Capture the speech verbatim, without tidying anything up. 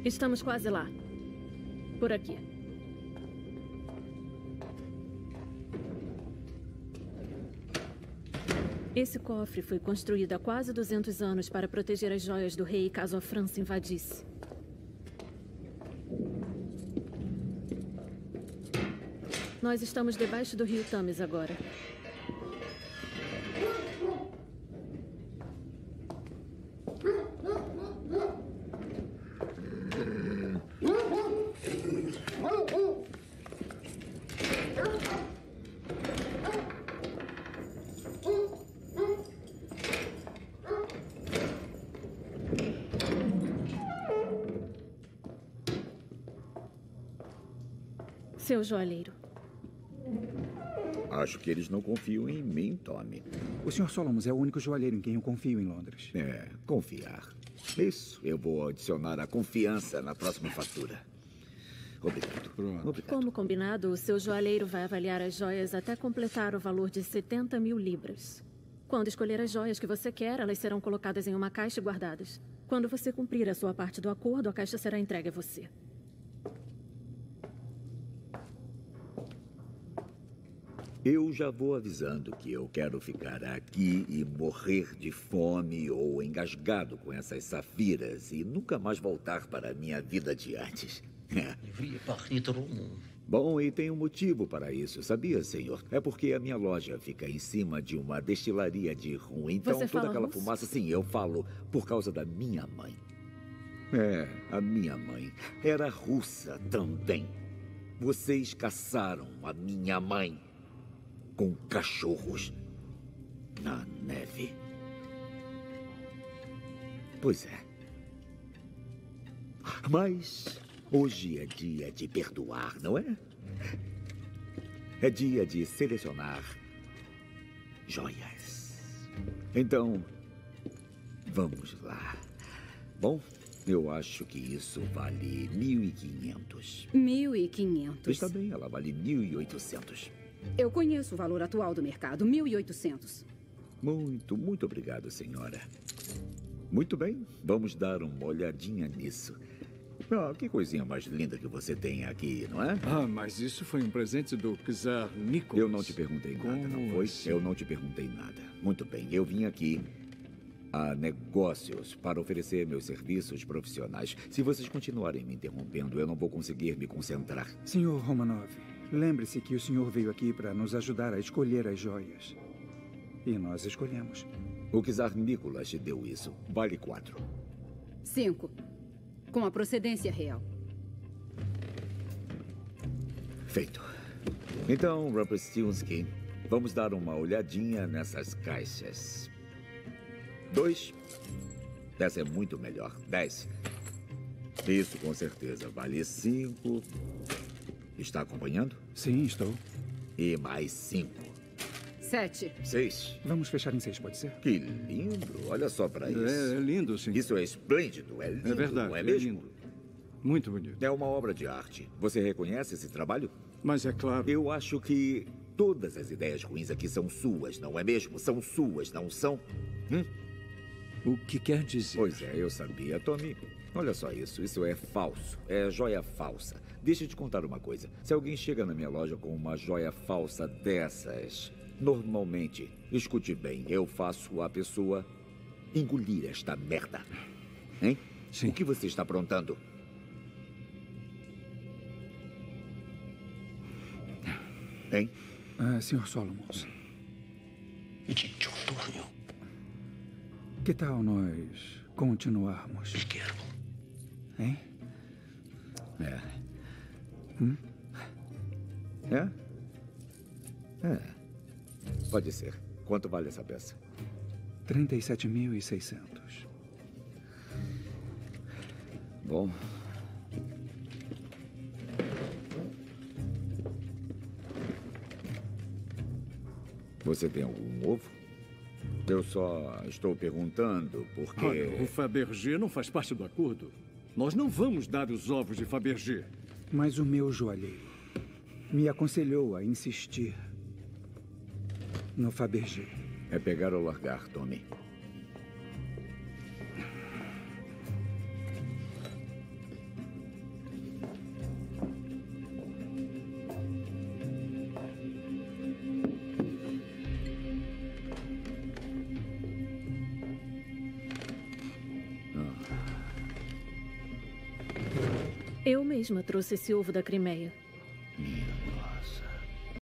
Estamos quase lá. Por aqui. Esse cofre foi construído há quase duzentos anos para proteger as joias do rei caso a França invadisse. Nós estamos debaixo do rio Thames agora. Seu joalheiro. Acho que eles não confiam em mim, Tommy. O senhor Solomons é o único joalheiro em quem eu confio em Londres. É, confiar. Isso, eu vou adicionar a confiança na próxima fatura. Obrigado. Pronto. Obrigado. Como combinado, o seu joalheiro vai avaliar as joias até completar o valor de setenta mil libras. Quando escolher as joias que você quer, elas serão colocadas em uma caixa e guardadas. Quando você cumprir a sua parte do acordo, a caixa será entregue a você. Eu já vou avisando que eu quero ficar aqui e morrer de fome ou engasgado com essas safiras e nunca mais voltar para a minha vida de antes. Bom, e tem um motivo para isso, sabia, senhor? É porque a minha loja fica em cima de uma destilaria de rum. Então, Você toda fala aquela russo? fumaça, sim, eu falo por causa da minha mãe. É, a minha mãe era russa também. Vocês caçaram a minha mãe com cachorros na neve. Pois é. Mas hoje é dia de perdoar, não é? É dia de selecionar joias. Então, vamos lá. Bom, eu acho que isso vale mil e quinhentos. Mil e quinhentos. Está bem, ela vale mil e oitocentos. Eu conheço o valor atual do mercado, mil e oitocentos. Muito, muito obrigado, senhora. Muito bem, vamos dar uma olhadinha nisso. Ah, que coisinha mais linda que você tem aqui, não é? Ah, mas isso foi um presente do czar Nicholas. Eu não te perguntei nada, Como não foi? assim? Eu não te perguntei nada. Muito bem, eu vim aqui a negócios para oferecer meus serviços profissionais. Se vocês continuarem me interrompendo, eu não vou conseguir me concentrar. Senhor Romanov, lembre-se que o senhor veio aqui para nos ajudar a escolher as joias. E nós escolhemos. O czar Nicholas te deu isso. Vale quatro. Cinco. Com a procedência real. Feito. Então, Rumpelstiltskin, vamos dar uma olhadinha nessas caixas. Dois. Essa é muito melhor. Dez. Isso, com certeza. Vale cinco. Está acompanhando? Sim, estou. E mais cinco. Sete. Seis. Vamos fechar em seis, pode ser? Que lindo. Olha só para isso. É, é lindo, sim. Isso é esplêndido. É lindo, É verdade, não é é mesmo? lindo. Muito bonito. É uma obra de arte. Você reconhece esse trabalho? Mas é claro... Eu acho que todas as ideias ruins aqui são suas, não é mesmo? São suas, não são? Hum? O que quer dizer? Pois é, eu sabia, Tommy. Olha só isso, isso é falso. É joia falsa. Deixa eu te contar uma coisa. Se alguém chega na minha loja com uma joia falsa dessas, normalmente, escute bem, eu faço a pessoa engolir esta merda. Hein? Sim. O que você está aprontando? Hein? Ah, senhor Solomons, que tal nós continuarmos? Hein? É. Hum? É? É. Pode ser. Quanto vale essa peça? trinta e sete mil e seiscentos. Bom. Você tem algum ovo? Eu só estou perguntando porque... Olha, o Fabergé não faz parte do acordo. Nós não vamos dar os ovos de Fabergé. Mas o meu joalheiro me aconselhou a insistir no Fabergé. É pegar ou largar, Tommy. Eu mesma trouxe esse ovo da Crimeia.